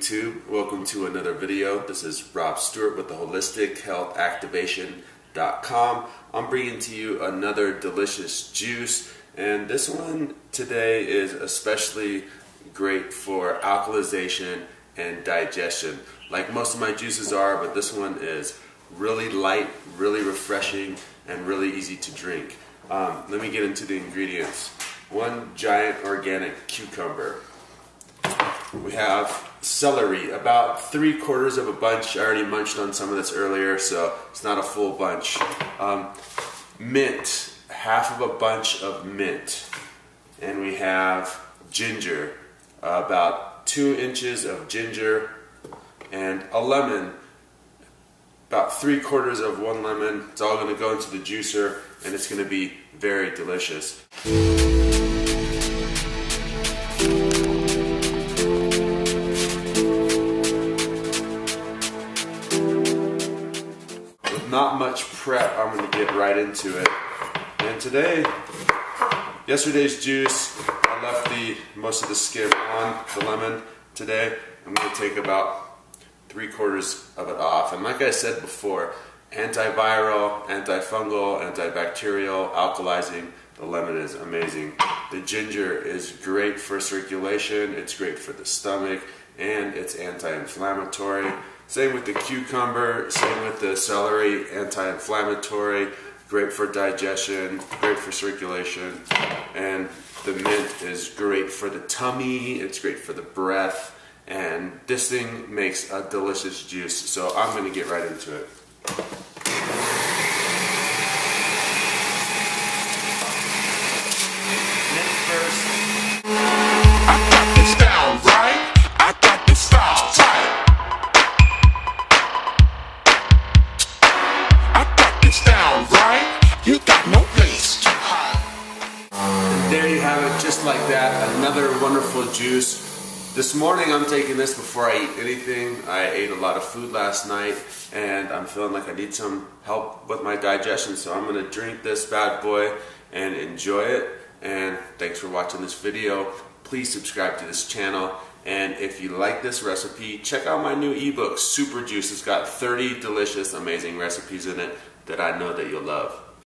YouTube? Welcome to another video. This is Rob Stewart with the HolisticHealthActivation.com. I'm bringing to you another delicious juice, and this one today is especially great for alkalization and digestion, like most of my juices are, but this one is really light, really refreshing, and really easy to drink. Let me get into the ingredients. 1 giant organic cucumber. We have celery, about 3/4 of a bunch. I already munched on some of this earlier, so it's not a full bunch. Mint, half of a bunch of mint. And we have ginger, about 2 inches of ginger, and a lemon, about 3/4 of 1 lemon. It's all going to go into the juicer, and it's going to be very delicious. Not much prep, I'm going to get right into it. And today, yesterday's juice, I left most of the skin on the lemon. Today, I'm going to take about 3/4 of it off. And like I said before, antiviral, antifungal, antibacterial, alkalizing, the lemon is amazing. The ginger is great for circulation, it's great for the stomach, and it's anti-inflammatory. Same with the cucumber, same with the celery, anti-inflammatory, great for digestion, great for circulation, and the mint is great for the tummy, it's great for the breath, and this thing makes a delicious juice, so I'm going to get right into it. Mint first. I got this down right, I got this style tight. Down right, you got no place to hide. And there you have it, just like that, another wonderful juice. This morning I'm taking this before I eat anything. I ate a lot of food last night and I'm feeling like I need some help with my digestion, so I'm going to drink this bad boy and enjoy it. And thanks for watching this video. Please subscribe to this channel, and if you like this recipe, check out my new ebook, Super Juice. It's got 30 delicious, amazing recipes in it that I know that you'll love.